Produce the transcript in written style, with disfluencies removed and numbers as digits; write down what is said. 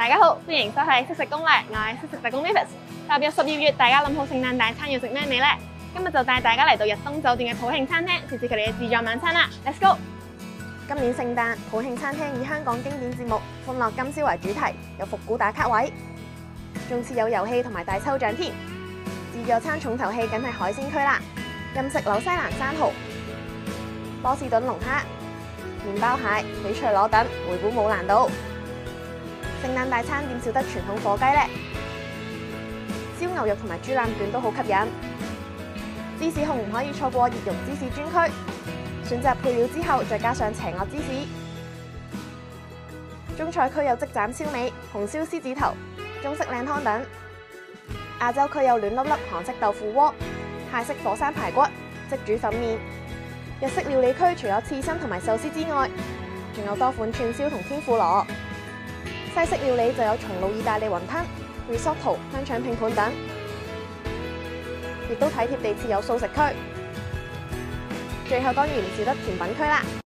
大家好，歡迎收睇識食攻略，我係識食特工 Mavis。踏入12月，大家諗好聖誕大餐要食咩未呢？今日就帶大家嚟到日東酒店嘅普慶餐廳，試試佢哋嘅自助晚餐啦。Let's go！ 今年聖誕，普慶餐廳以香港經典節目《歡樂今宵》為主題，有復古打卡位，仲設有遊戲同埋大抽獎添。自助餐重頭戲梗係海鮮區啦，任食紐西蘭生蠔、波士頓龍蝦、麵包蟹、翡翠螺等，回本冇難度。聖誕大餐點少得傳統火雞呢？燒牛肉同埋豬腩卷都好吸引。芝士控唔可以錯過熱熔芝士專區，選擇配料之後再加上邪惡芝士。中菜區有即斬燒味、紅燒獅子頭、中式靚湯等。亞洲區有暖粒粒韓式豆腐鍋、泰式火山排骨、即煮粉麵。日式料理區除咗刺身同埋壽司之外，仲有多款串燒同天婦羅。西式料理就有松露意大利雲吞、risotto、香腸拼盤等，亦都體貼地設有素食區。最後當然唔少得甜品區啦。